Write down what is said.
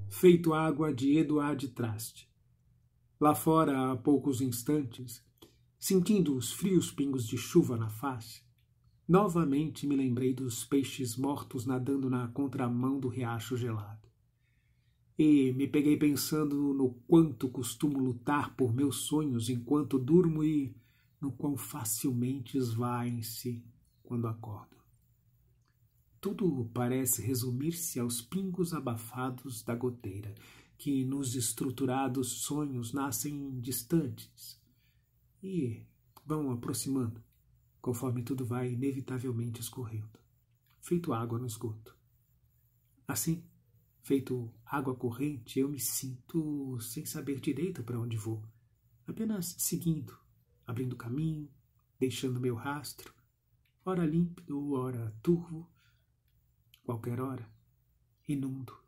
feito água de Eduard Traste. Lá fora, há poucos instantes, sentindo os frios pingos de chuva na face, novamente me lembrei dos peixes mortos nadando na contramão do riacho gelado. E me peguei pensando no quanto costumo lutar por meus sonhos enquanto durmo e no quão facilmente esvaem-se quando acordo. Tudo parece resumir-se aos pingos abafados da goteira, que nos estruturados sonhos nascem distantes e vão aproximando, conforme tudo vai inevitavelmente escorrendo, feito água no esgoto. Assim, feito água corrente, eu me sinto sem saber direito para onde vou, apenas seguindo, abrindo caminho, deixando meu rastro, ora límpido, ora turvo, qualquer hora, inundo.